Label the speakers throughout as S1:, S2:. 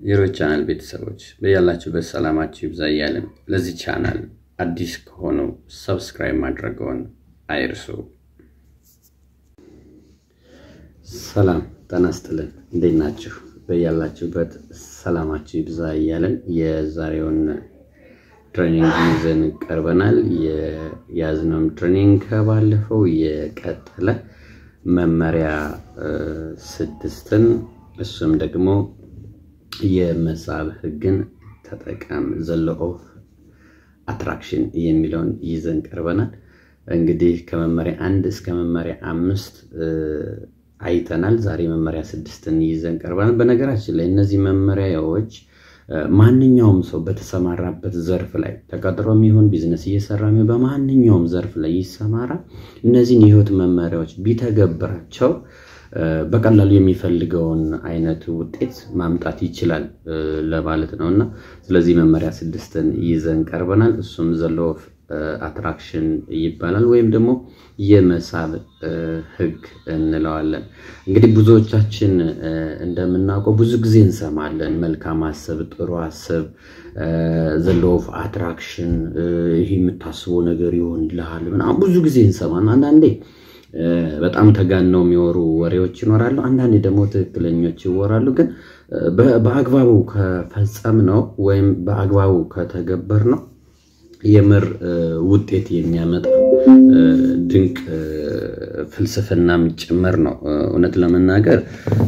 S1: የሮይ ቻናል ቤተሰቦች በያላችሁበት ሰላማችሁ ይብዛ እያልን ለዚህ ቻናል አዲስ ከሆኑ ሰብስክራይብ ማድረግዎን አይርሱ። ሰላም ተናስተልን እንዴት ናችሁ? በያላችሁበት ሰላማችሁ ይብዛ እያልን የዛሬውን ትሬኒንግ ይዘን ቀርበናል። የያዝነው ትሬኒንግ ከባለፈው የቀጠለ መመሪያ 6ን እሱም ደግሞ የመሳብ ህግን ተጠቀም the law of attraction የሚለውን ይዘን ቀርበናል። እንግዲህ ከመመሪያ 1 እስከ መመሪያ 5 አይተናል። ዛሬ መመሪያ 6ን ይዘን ቀርበናል። በነገራችን ላይ እነዚህ መመሪያዎች ማንኛውም ሰው በተሰማራበት ዘርፍ ላይ ተቀጥሮም ይሁን ቢዝነስ እየሰራም በማንኛውም ዘርፍ ላይ ይሰማራ እነዚህን የህይወት መመሪያዎች ቢተገብራቸው በቀላሉ የሚፈልገውን አይነት ውጤት ማምጣት ይችላል ለማለት ነውና ስለዚህ መመሪያ 6ን ይዘን ቀርበናል። እሱም the law of attraction ይባላል ወይም ደግሞ የመሳብ ህግ እንለዋለን። እንግዲህ ብዙዎቻችን እንደምናውቀው ብዙ ጊዜ እንሰማለን መልካም አሰብ ጥሩ አሰብ the law of attraction ይሄ የምታስበው ነገር ይሆንልሃል ምናምን ብዙ ጊዜ እንሰማና አንዳንዴ በጣም ተጋነው የሚወሩ ወሬዎች ይኖራሉ። አንዳንዴ ደግሞ ትክክለኞች ይወራሉ። ግን በአግባቡ ከፈጸምነው ወይም በአግባቡ ከተገበርነው የምር ውጤት የሚያመጣ ድንቅ ፍልስፍናም ጭምር ነው። እውነት ለመናገር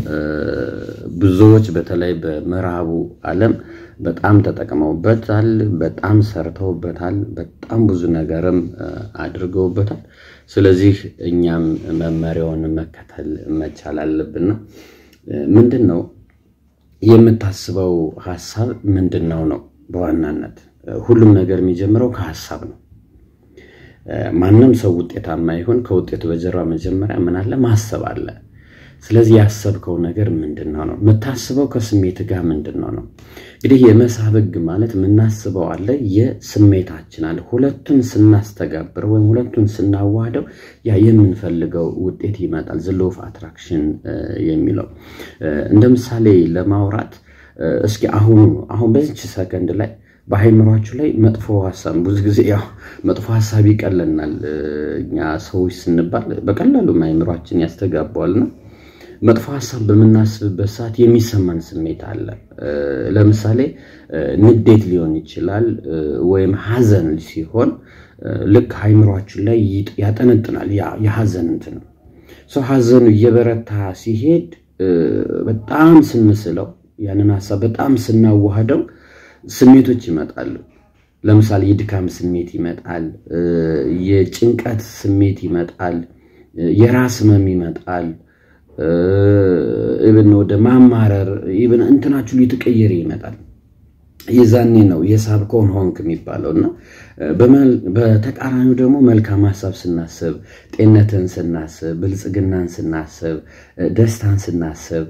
S1: ብዙዎች በተለይ በምዕራቡ ዓለም በጣም ተጠቅመውበታል፣ በጣም ሰርተውበታል፣ በጣም ብዙ ነገርም አድርገውበታል። ስለዚህ እኛም መመሪያውን መከተል መቻል አለብን። ምንድነው የምታስበው ሐሳብ ምንድነው ነው በዋናነት ሁሉም ነገር የሚጀምረው ከሐሳብ ነው። ማንንም ሰው ውጤታማ ይሁን ከውጤቱ በጀርባ መጀመሪያ ምን አለ ማሰብ አለ። ስለዚህ ያሰብከው ነገር ምንድነው ነው የምታስበው ከስሜት ጋር ምንድነው ነው። እንግዲህ የመሳብ ህግ ማለት ምናስበው አለ የስሜታችን አለ ሁለቱን ስናስተጋብር ወይም ሁለቱን ስናዋህደው ያ የምንፈልገው ውጤት ይመጣል the law of attraction የሚለው እንደ ምሳሌ ለማውራት እስኪ አሁን በዚህ ሰከንድ ላይ በአይምሯችሁ ላይ መጥፎ ሐሳብ ብዙ ጊዜ ያው መጥፎ ሐሳብ ይቀለናል እኛ ሰዎች ስንባል በቀላሉ አይምሯችን ያስተጋባዋልና መጥፎ ሐሳብ በመናስብበት ሰዓት የሚሰማን ስሜት አለ። ለምሳሌ ንዴት ሊሆን ይችላል ወይም ሐዘን ሲሆን ልክ አይምሯችን ላይ ያጠነጥናል የሐዘን እንትን ሰው ሐዘኑ እየበረታ ሲሄድ በጣም ስንስለው ያንን ሐሳብ በጣም ስናዋህደው ስሜቶች ይመጣሉ። ለምሳሌ የድካም ስሜት ይመጣል፣ የጭንቀት ስሜት ይመጣል፣ የራስ ህመም ይመጣል፣ ኢቭን ወደ ማማረር ኢቭን እንትናችሁ ሊተቀየር ይመጣል። የዛኔ ነው የሳብኮን ሆንክ የሚባለውና በተቃራኒው ደግሞ መልካም ሐሳብ ስናስብ ጤንነትን ስናስብ ብልጽግናን ስናስብ ደስታን ስናስብ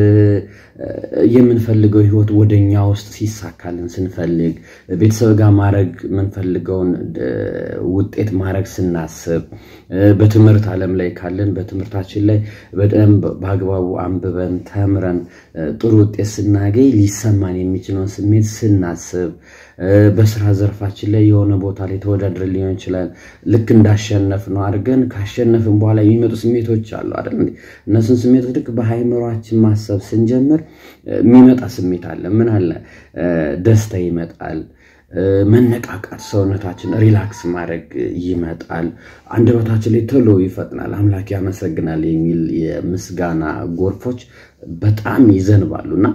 S1: የምንፈልገው ህይወት ወደኛ ውስጥ ሲሳካልን ስንፈልግ ቤተሰብ ጋር ማረግ ምንፈልገውን ውጤት ማረግ ስናስብ በትምህርት ዓለም ላይ ካለን በትምህርታችን ላይ በደንብ በአግባቡ አንብበን ተምረን ጥሩ ውጤት ስናገኝ ሊሰማን የሚችለውን ስሜት ስናስብ በስራ ዘርፋችን ላይ የሆነ ቦታ ላይ ተወዳድረን ሊሆን ይችላል ልክ እንዳሸነፍ ነው አድርገን ካሸነፍን በኋላ የሚመጡ ስሜቶች አሉ አይደል እንዴ እነሱን ስሜቶች ልክ በአይምሯችን ማሰብ ስንጀምር የሚመጣ ስሜት አለ ምን አለ ደስታ ይመጣል መነቃቃት ሰውነታችን ሪላክስ ማድረግ ይመጣል አንደበታችን ላይ ቶሎ ይፈጥናል አምላክ ያመሰግናል የሚል የምስጋና ጎርፎች በጣም ይዘንባሉና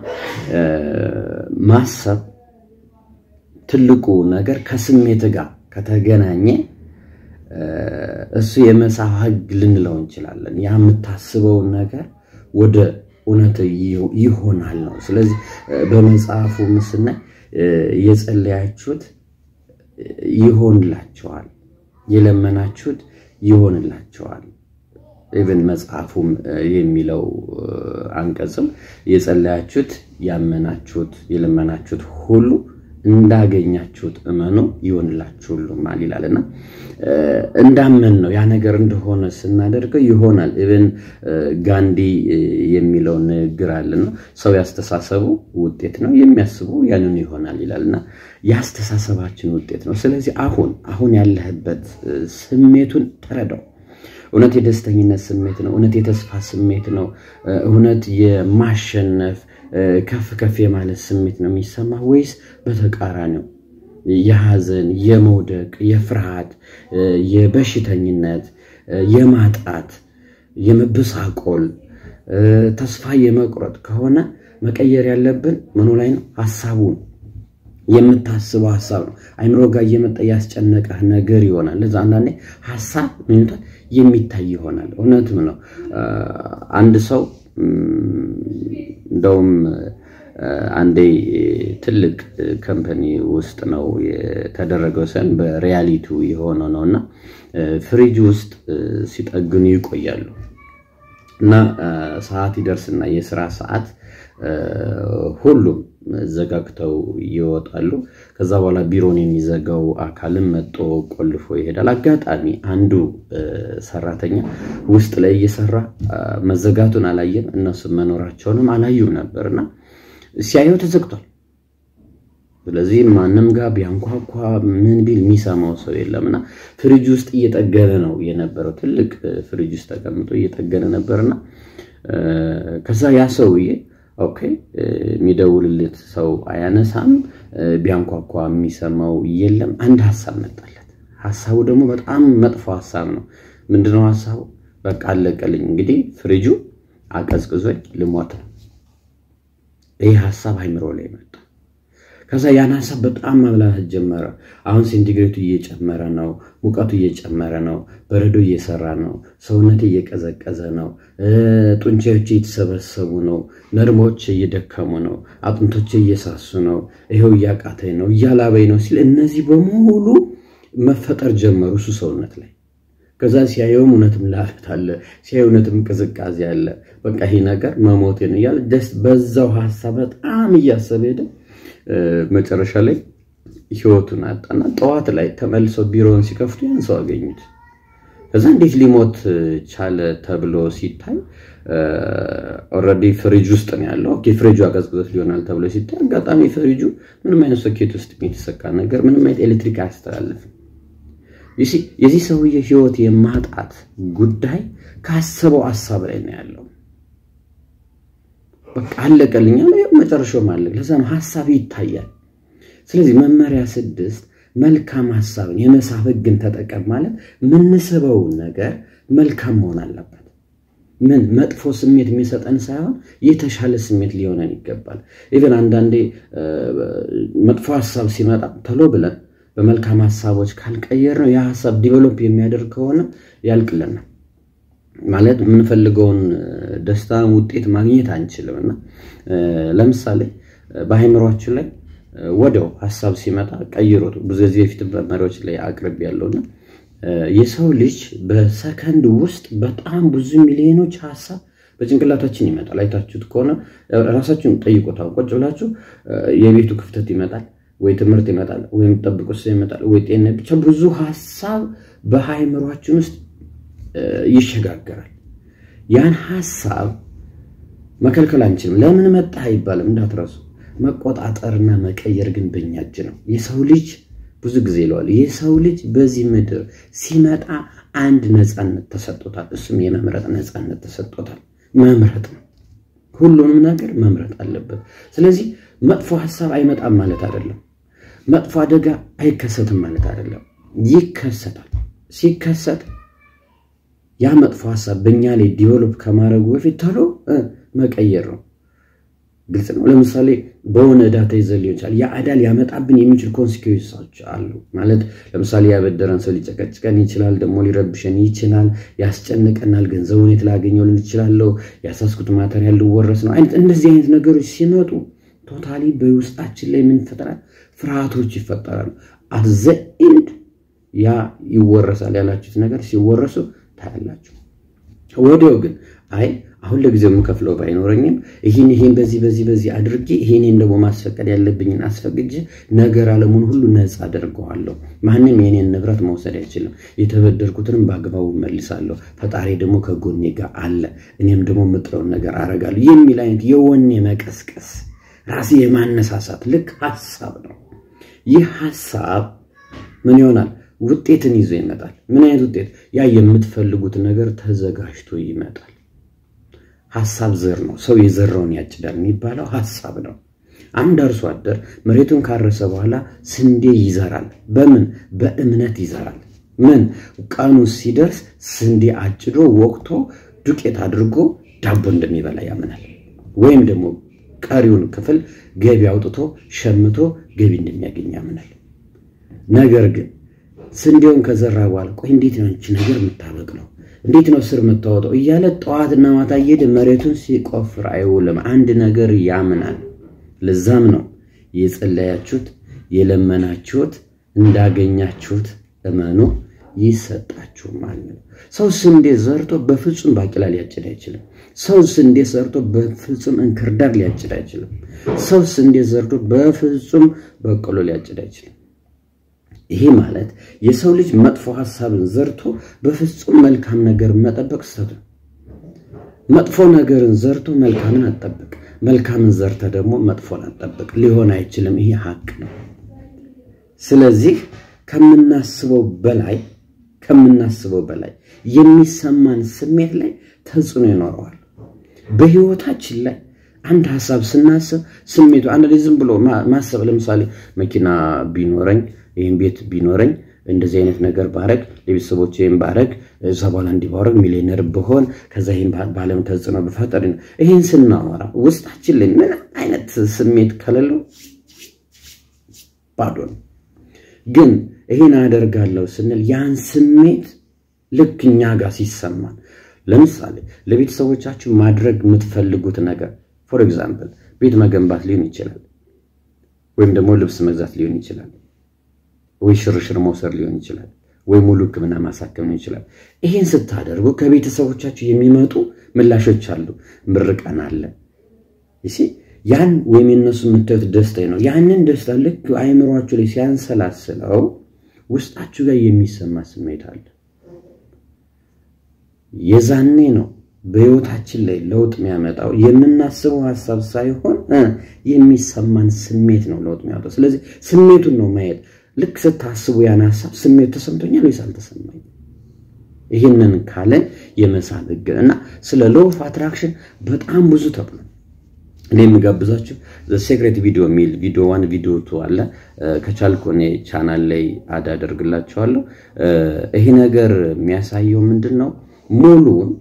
S1: ማሰብ ትልቁ ነገር ከስሜት ጋር ከተገናኘ እሱ የመሳብ ህግ ልንለው እንችላለን ያ የምታስበው ነገር ወደ እውነት ይሆናል ነው። ስለዚህ በመጽሐፉ ምስና የጸለያችሁት ይሆንላችኋል የለመናችሁት ይሆንላችኋል ኢቭን መጽሐፉም የሚለው አንቀጽም የጸለያችሁት ያመናችሁት የለመናችሁት ሁሉ እንዳገኛችሁት እመኑ ይሆንላችሁ ሁሉማል ይላልና እንዳመን ነው ያ ነገር እንደሆነ ስናደርገው ይሆናል ኢቭን ጋንዲ የሚለው ንግግር አለና ሰው ያስተሳሰቡ ውጤት ነው የሚያስበው ያንን ይሆናል ይላልና ያስተሳሰባችን ውጤት ነው ስለዚህ አሁን ያለህበት ስሜቱን ተረዳው እውነት የደስተኝነት ስሜት ነው እውነት የተስፋ ስሜት ነው እውነት የማሸነፍ ከፍ የማለት ስሜት ነው የሚሰማ ወይስ በተቃራኒው የሐዘን የመውደቅ የፍርሃት የበሽተኝነት የማጣት የመብሳቆል ተስፋ የመቁረጥ ከሆነ መቀየር ያለብን ምኑ ላይ ነው ሐሳቡን የምታስበው ሐሳብ ነው አይምሮ ጋር የመጣ ያስጨነቀህ ነገር ይሆናል ለዛ አንዳንዴ ሐሳብ ምንታ የሚታይ ይሆናል እውነትም ነው አንድ ሰው እንደውም አንዴ ትልቅ ካምፓኒ ውስጥ ነው የተደረገው ሰን በሪያሊቲው የሆነ ነውና ፍሪጅ ውስጥ ሲጠግኑ ይቆያሉ እና ሰዓት ይደርስና የሥራ ሰዓት ሁሉም ዘጋግተው ይወጣሉ ከዛ በኋላ ቢሮን የሚዘጋው አካልም መጥቶ ቆልፎ ይሄዳል አጋጣሚ አንዱ ሰራተኛ ውስጥ ላይ እየሰራ መዘጋቱን አላየም እነሱ መኖራቸውንም አላዩም ነበርና ሲያየው ተዘግቷል ስለዚህ ማንንም ጋር ቢያንኳኳ ምን ቢል የሚሰማው ሰው የለምና ፍሪጅ ውስጥ እየጠገነ ነው የነበረው ትልቅ ፍሪጅ ውስጥ ተቀምጦ እየጠገነ ነበርና ከዛ ያ ሰውዬ ኦኬ ሚደውልለት ሰው አያነሳም ቢያንኳኳ የሚሰማው የለም አንድ ሐሳብ መጣለት ሐሳቡ ደግሞ በጣም መጥፎ ሐሳብ ነው ምንድነው ሐሳቡ በቃ አለቀልኝ እንግዲህ ፍሪጁ አቀዝቅዞኝ ልሞት ይሄ ሐሳብ አይምሮ ላይ መጣ ከዛ ያን ሐሳብ በጣም ማብላት ጀመረ አሁን ሴንቲግሬቱ እየጨመረ ነው ሙቀቱ እየጨመረ ነው በረዶ እየሰራ ነው ሰውነቴ እየቀዘቀዘ ነው ጡንቻዎቼ እየተሰበሰቡ ነው ነርሞች እየደከሙ ነው አጥንቶቼ እየሳሱ ነው ይሄው ያቃተኝ ነው ያላበይ ነው ሲል እነዚህ በሙሉ መፈጠር ጀመሩ እሱ ሰውነት ላይ ከዛ ሲያየው እውነትም ላፍት አለ ሲያየው እውነትም ቅዝቃዜ አለ በቃ ይሄ ነገር መሞቴ ነው ያለ ደስ በዛው ሐሳብ በጣም እያሰበ ሄደ መጨረሻ ላይ ህይወቱን አጣና ጧት ላይ ተመልሶ ቢሮውን ሲከፍቱ ያን ሰው አገኙት ከዛ እንዴት ሊሞት ቻለ ተብሎ ሲታይ ኦሬዲ ፍሪጅ ውስጥ ነው ያለው ኦኬ ፍሪጁ አቀዝቅዞት ሊሆናል ተብሎ ሲታይ አጋጣሚ ፍሪጁ ምንም አይነት ሶኬት ውስጥ የሚተሰካ ነገር ምንም አይነት ኤሌክትሪክ አያስተላልፍም የዚህ ሰውዬ ህይወት የማጣት ጉዳይ ካሰበው ሐሳብ ላይ ነው ያለው በቃ አለቀልኝ አለ መጨረሻው ማለት ለዛም ሐሳብ ይታያል ስለዚህ መመሪያ 6 መልካም ሐሳብን የመሳብ ህግን ተጠቀም ማለት ምንስበው ነገር መልካም መሆን አለበት ምን መጥፎ ስሜት የሚሰጠን ሳይሆን የተሻለ ስሜት ሊሆነን ይገባል ኢቭን አንዳንዴ መጥፎ ሐሳብ ሲመጣ ተሎ ብለን በመልካም ሐሳቦች ካልቀየርነው ያ ሐሳብ ዲቨሎፕ የሚያደርግ ከሆነ ያልቅልና ማለት ምን ፈልገውን ደስታ ውጤት ማግኘት አንችልምና ለምሳሌ በአይምሮአችን ላይ ወደው ሐሳብ ሲመጣ ቀይሮት ብዙ ጊዜ ፊት በመሪዎች ላይ አቅርብ ያለውና የሰው ልጅ በሰከንድ ውስጥ በጣም ብዙ ሚሊዮኖች ሐሳብ በጭንቅላታችን ይመጣል አይታችሁት ከሆነ ራሳችሁን ጠይቁት ቁጭ ብላችሁ የቤቱ ክፍተት ይመጣል ወይ ትምርት ይመጣል ወይ ተጠብቁስ ይመጣል ወይ ጤና ብቻ ብዙ ሐሳብ በአይምሮአችን ውስጥ ይሸጋገራል ያን ሐሳብ መከልከል አንችልም ለምን መጣ አይባልም እንዳትረሱ መቆጣጠርና መቀየር ግን በእኛ እጅ ነው የሰው ልጅ ብዙ ጊዜ ይላል የሰው ልጅ በዚህ ምድር ሲመጣ አንድ ነፃነት ተሰጥቶታል እሱም የመምረጥ ነፃነት ተሰጥቶታል መምረጥ ነው ሁሉንም ነገር መምረጥ አለበት ስለዚህ መጥፎ ሐሳብ አይመጣም ማለት አይደለም መጥፎ አደጋ አይከሰትም ማለት አይደለም ይከሰታል ሲከሰት ያ መጥፎ ሐሳብ በእኛ ላይ ዲቨሎፕ ከማድረጉ በፊት ተሎ መቀየር ነው ግልጽ ነው ለምሳሌ በሆነ ዳታ ይዘልኝ ይችላል ያ አዳል ያመጣብን የሚችል ኮንሲኩዌንሶች አሉ ማለት ለምሳሌ ያበደረን ሰው ሊጨቀጭቀን ይችላል ደሞ ሊረብሸን ይችላል ያስጨንቀናል ገንዘቡን የተላገኘው ልንችላልው ያሳስኩት ማተሪያል ሊወረስ ነው አይነት እንደዚህ አይነት ነገሮች ሲመጡ ቶታሊ በውስጣችን ላይ ምን ፈጠራል ፍርሃቶች ይፈጠራሉ at the end ያ ይወረሳል ያላችሁት ነገር ሲወረሱ ታያላችሁ ወዲያው ግን አይ አሁን ለጊዜው የምከፍለው ባይኖርኝም ይሄን በዚህ አድርጌ ይሄን ደግሞ ማስፈቀድ ያለብኝን አስፈቅጄ ነገር ዓለሙን ሁሉ ነፃ አደርገዋለሁ ማንንም የኔን ንብረት መውሰድ አይችልም የተበደርኩትንም በአግባቡ መልሳለሁ ፈጣሪ ደግሞ ከጎኔ ጋር አለ እኔም ደግሞ ምጥረው ነገር አረጋለሁ የሚል አይነት የወኔ መቀስቀስ ራስ የማነሳሳት ልክ ሐሳብ ነው ይህ ሐሳብ ምን ይሆናል ውጤትን ይዞ ይመጣል ምን አይነት ውጤት ያ የምትፈልጉት ነገር ተዘጋጅቶ ይመጣል ሐሳብ ዘር ነው ሰው የዘራውን ያጭዳል የሚባለው ሐሳብ ነው አንድ አርሶ አደር መሬቱን ካረሰ በኋላ ስንዴ ይዘራል በምን በእምነት ይዘራል ምን ቀኑ ሲደርስ ስንዴ አጭዶ ወቅቶ ዱቄት አድርጎ ዳቦ እንደሚበላ ያምናል ወይም ደግሞ ቀሪውን ክፍል ገቢ አውጥቶ ሸምቶ ገቢ እንደሚያገኝ ያምናል ነገር ግን ስንዴውን ከዘራ በኋላ ቆይ እንዴት ነው እቺ ነገር የምታበቅለው እንዴት ነው ስር የምታወጣው እያለ ጧትና ማታ እየሄደ መሬቱን ሲቆፍር አይውልም አንድ ነገር ያምናል ለዛም ነው የጸለያችሁት የለመናችሁት እንዳገኛችሁት እመኑ ይሰጣችሁ ማለት ነው ሰው ስንዴ ዘርቶ በፍጹም ባቂላ ሊያጭድ አይችልም ሰው ስንዴ ዘርቶ በፍጹም እንክርዳድ ሊያጭድ አይችልም ሰው ስንዴ ዘርቶ በፍጹም በቆሎ ሊያጭድ አይችልም ይሄ ማለት የሰው ልጅ መጥፎ ሐሳብን ዘርቶ በፍጹም መልካም ነገር መጠበቅ ሰደ መጥፎ ነገርን ዘርቶ መልካምን አጠብቅ መልካምን ዘርተ ደግሞ መጥፎን አጠብቅ ሊሆን አይችልም ይሄ ሐቅ ነው ስለዚህ ከምናስበው በላይ የሚሰማን ስሜት ላይ ተጽዕኖ ይኖረዋል በህይወታችን ላይ አንድ ሐሳብ ስናስብ ስሜቱ አንድ ዝም ብሎ ማሰብ ለምሳሌ መኪና ቢኖረኝ ይሄን ቤት ቢኖረኝ እንደዚህ አይነት ነገር ባረግ ለቤተሰቦቼም ባረግ ዘባላ እንዲባረግ ሚሊዮነር በሆን ከዛ ይሄን ባለም ተጽዕኖ በፈጠር ይሄን ስናወራ ውስጣችን ላይ ምን አይነት ስሜት ከሌለው ባዶ ነው ግን ይሄን አደርጋለሁ ስንል ያን ስሜት ልክኛ ጋር ሲሰማን ለምሳሌ ለቤተሰቦቻችሁ ማድረግ የምትፈልጉት ነገር ፎር ኤግዛምፕል ቤት መገንባት ሊሆን ይችላል ወይም ደግሞ ልብስ መግዛት ሊሆን ይችላል ወይ ሽርሽር መውሰድ ሊሆን ይችላል ወይ ሙሉ ህክምና ማሳከም ሊሆን ይችላል ይሄን ስታደርጉ ከቤተሰቦቻችሁ የሚመጡ ምላሾች አሉ ምርቃና አለ እሺ ያን ወይም እነሱ የምታዩት ደስታ ነው ያንን ደስታ ልክ አይምሮአችሁ ላይ ሲያንሰላስለው ውስጣችሁ ጋር የሚሰማ ስሜት አለ የዛኔ ነው በህይወታችን ላይ ለውጥ የሚያመጣው የምናስበው ሐሳብ ሳይሆን የሚሰማን ስሜት ነው ለውጥ የሚያመጣው ስለዚህ ስሜቱን ነው ማየት ልክ ስታስቡ ያን ሐሳብ ስሜት ተሰምቶኛል ወይስ አልተሰማኝም ይሄንን ካለ የመሳብ ህግና ስለ law of attraction በጣም ብዙ ተብሎ እኔም ጋብዛችሁ the secret video ሚል ቪዲዮ 1 ቪዲዮ 2 አለ ከቻልኩ እኔ ቻናል ላይ አዳደርግላችኋለሁ ይሄ ነገር የሚያሳየው ምንድነው ሙሉውን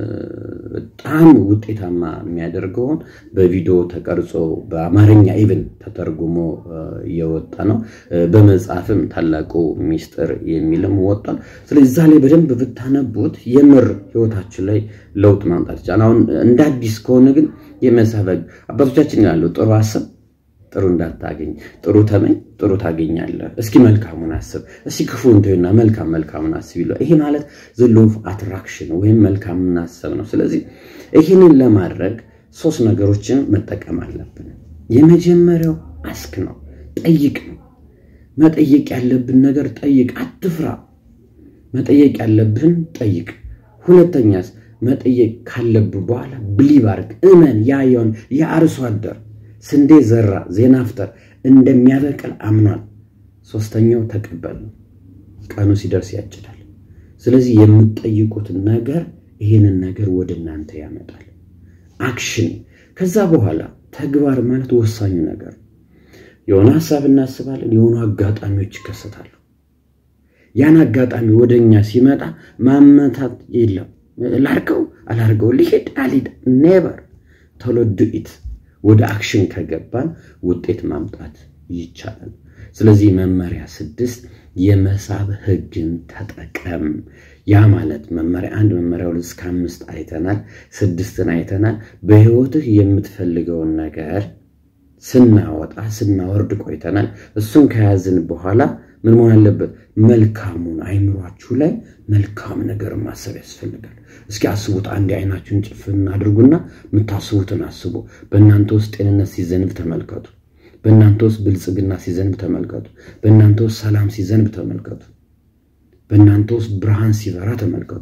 S1: በጣም ውጤታማ የሚያደርገው በቪዲዮ ተቀርጾ በአማርኛ ኢቭን ተተርጉሞ የወጣ ነው በመጽሐፍም ታላቁ ሚስጥር የሚልም ወጣል ስለዚህ ዛሬ በደንብ ብታነቡት የምር ህይወታችሁ ላይ ለውጥ ማምጣት ይችላል አሁን እንደ አዲስ ከሆነ ግን የመሳበግ አባቶቻችን ይላሉ ጥሩ አሰብ ጥሩ እንዳታገኝ ጥሩ ተመኝ ጥሩ ታገኛለህ እስኪ መልካሙን አስብ እስኪ ክፉን ተይና መልካሙን አስብ ይላል ይሄ ማለት the law of attraction ወይም መልካሙን አሰብ ነው ስለዚህ ይሄንን ለማድረግ ሶስት ነገሮችን መጠቀም አለብን የመጀመሪያው አስክ ነው ጠይቅ ነው መጠየቅ ያለብን ነገር ጠይቅ አትፍራ መጠየቅ ያለብን ጠይቅ ሁለተኛስ መጠየቅ ካለብን በኋላ believe አርግ እመን ያየውን ያርሶ አደር ስንዴ ዘራ ዜና አፍጠር እንደሚያበቅል አምኗል ሶስተኛው ተቀበል ቀኑ ሲደርስ ያጭዳል ስለዚህ የምትጠይቁት ነገር ይሄንን ነገር ወደናንተ ያመጣል አክሽን ከዛ በኋላ ተግባር ማለት ወሳኙ ነገር የሆነ ሐሳብ እናስባለን የሆነ አጋጣሚዎች ይከሰታሉ ያን አጋጣሚ ወደኛ ሲመጣ ማመታት የለም አላርገው ሊሄድ never ቶሎ do it ወደ አክሽን ከገባን ውጤት ማምጣት ይቻላል ስለዚህ መመሪያ 6 የመሳብ ህግን ተጠቀም ያ ማለት መመሪያ 1 መመሪያ 2 እስከ 5 አይተናል 6ን አይተናል በህይወትህ የምትፈልገውን ነገር ስናወጣ ስናወርድ ቆይተናል እሱን ከያዝን በኋላ ምን መሆን አለበት መልካሙን አይምሯችሁ ላይ መልካም ነገር ማሰብ ያስፈልጋል እስኪ አስቡት አንድ አይናችሁን ጭፍን አድርጉና ምታስቡትን አስቡ በእናንተ ውስጥ ጤንነት ሲዘንብ ተመልከቱ በእናንተ ውስጥ ብልጽግና ሲዘንብ ተመልከቱ በእናንተ ውስጥ ሰላም ሲዘንብ ተመልከቱ በእናንተ ውስጥ ብርሃን ሲበራ ተመልከቱ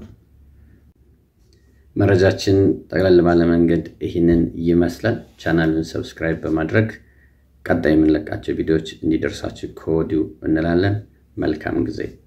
S1: መረጃችን ጠቅለል ባለ መንገድ ይሄንን ይመስላል ቻናሉን ሰብስክራይብ በማድረግ ቀጣይ የምንለቃቸው ቪዲዮዎች እንዲደርሳችሁ ኮዲው እንላለን መልካም ጊዜ